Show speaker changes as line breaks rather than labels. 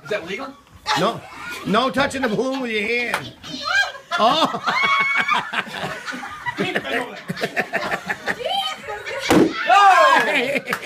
Is that legal?
No, no touching the balloon with your hand. Oh.
Oh!